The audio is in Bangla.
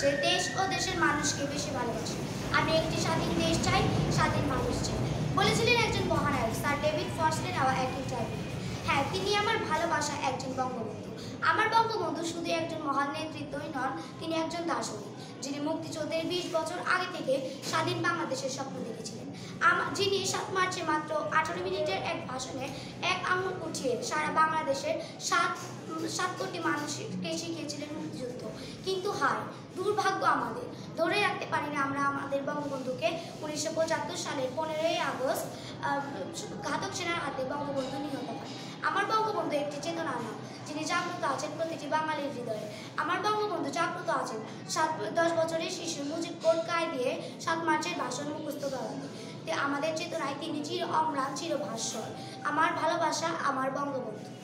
হচ্ছে দেশ ও দেশের মানুষকে বেশি ভালোবাসি। আমি একটি স্বাধীন দেশ চাই, স্বাধীন মানুষ চাই, বলেছিলেন একজন মহানায়ক স্যার ডেভিড ফ্রস্টে নেওয়া এক ইন্টারভিউ। হ্যাঁ, তিনি আমার ভালোবাসা একজন বঙ্গবন্ধু। আমার বঙ্গবন্ধু শুধু একজন মহান নেতৃত্বই নন, তিনি একজন দার্শনিক, যিনি মুক্তিযুদ্ধের 20 বছর আগে থেকে স্বাধীন বাংলাদেশের স্বপ্ন দেখেছিলেন। যিনি 7 মার্চে মাত্র 18 মিনিটের এক ভাষণে এক আঙুল উঠিয়ে সারা বাংলাদেশের 7 কোটি মানুষকে শিখিয়েছিলেন মুক্তিযুদ্ধ। কিন্তু হায়, দুর্ভাগ্য আমাদের, ধরে রাখতে পারি না আমরা আমাদের বঙ্গবন্ধুকে। 1975 সালের 15ই আগস্ট ঘাতক সেনার হাতে বঙ্গবন্ধু নিহত হয়। আমার বঙ্গবন্ধু একটি চেতনার নাম, যিনি জাগ্রত আছেন প্রতিটি বাঙালির হৃদয়ে। আমার বঙ্গবন্ধু জাগ্রত আছেন 10 বছরের শিশু মুজিব কোট গায়ে দিয়ে 7 মার্চের ভাষণ মুখস্থ করাতে। আমাদের চেতনায় তিনি চির অম্লান, চির ভাস্বর। আমার ভালোবাসা আমার বঙ্গবন্ধু।